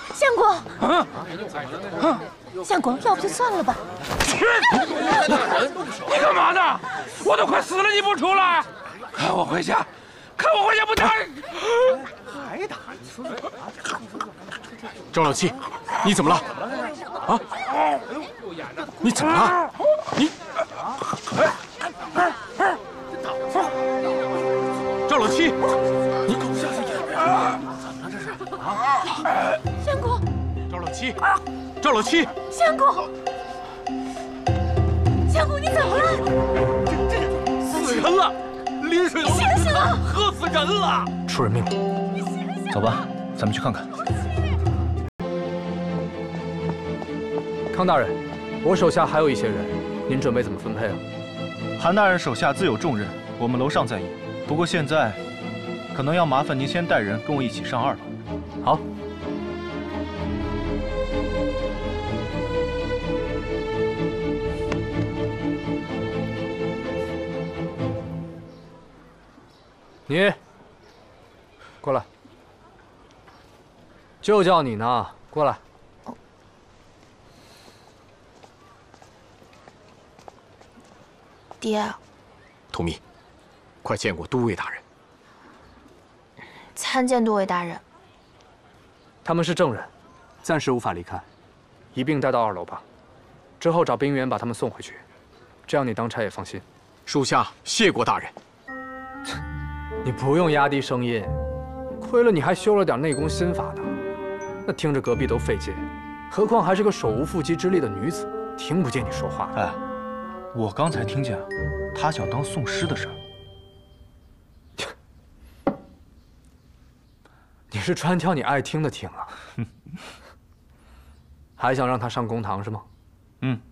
相公，相公，要不就算了吧。 你干嘛呢？我都快死了，你不出来？看我回家，看我回家不打！还打？ 赵老七，你怎么了？啊？你怎么了？你？赵老七，你相公， 赵老七，赵老七， 相公，相公，你怎么了？ 死人了！临水楼醒醒啊！ 喝死人了！ 出人命了！ 走吧，咱们去看看。 康大人，我手下还有一些人，您准备怎么分配啊？ 韩大人手下自有重任，我们楼上在意。不过现在，可能要麻烦您先带人跟我一起上2楼。 好。你过来，就叫你呢，过来。 爹， 图密，快见过都尉大人。 参见都尉大人。 他们是证人，暂时无法离开，一并带到2楼吧。之后找兵员把他们送回去，这样你当差也放心。 属下谢过大人。 你不用压低声音，亏了你还修了点内功心法呢，那听着隔壁都费劲，何况还是个手无缚鸡之力的女子，听不见你说话。 哎，我刚才听见他想当宋师的事儿。 你是专挑你爱听的听啊？还想让他上公堂是吗？ 嗯。